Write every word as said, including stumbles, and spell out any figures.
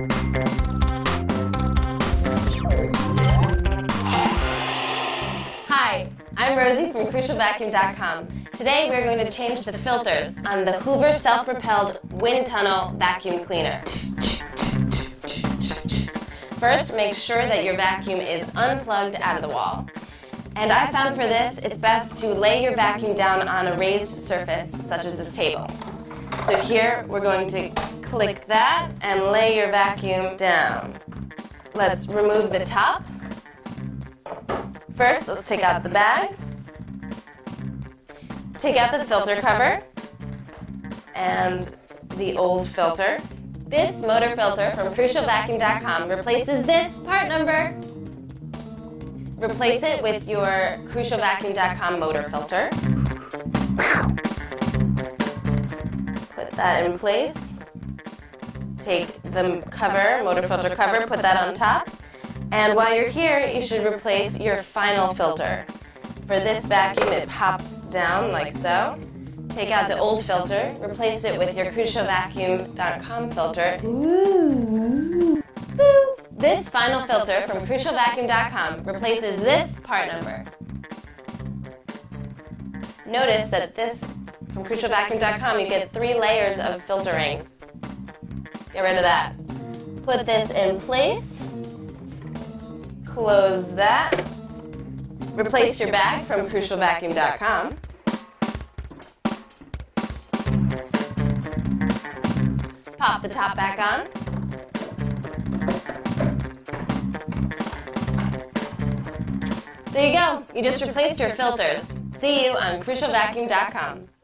Hi, I'm Rosie from Crucial Vacuum dot com. Today we're going to change the filters on the Hoover Self-Propelled Wind Tunnel Vacuum Cleaner. First, make sure that your vacuum is unplugged out of the wall. And I found for this, it's best to lay your vacuum down on a raised surface, such as this table. So here, we're going to click that and lay your vacuum down. Let's remove the top. First, let's take out the bag. Take out the filter cover and the old filter. This motor filter from Crucial Vacuum dot com replaces this part number. Replace it with your Crucial Vacuum dot com motor filter. Put that in place. Take the cover, motor filter cover, put that on top. And while you're here, you should replace your final filter. For this vacuum, it pops down like so. Take out the old filter, replace it with your Crucial Vacuum dot com filter. Ooh. This final filter from Crucial Vacuum dot com replaces this part number. Notice that this, from Crucial Vacuum dot com, you get three layers of filtering. Get rid of that. Put this in place. Close that. Replace your bag from Crucial Vacuum dot com. Pop the top back on. There you go. You just replaced your filters. See you on Crucial Vacuum dot com.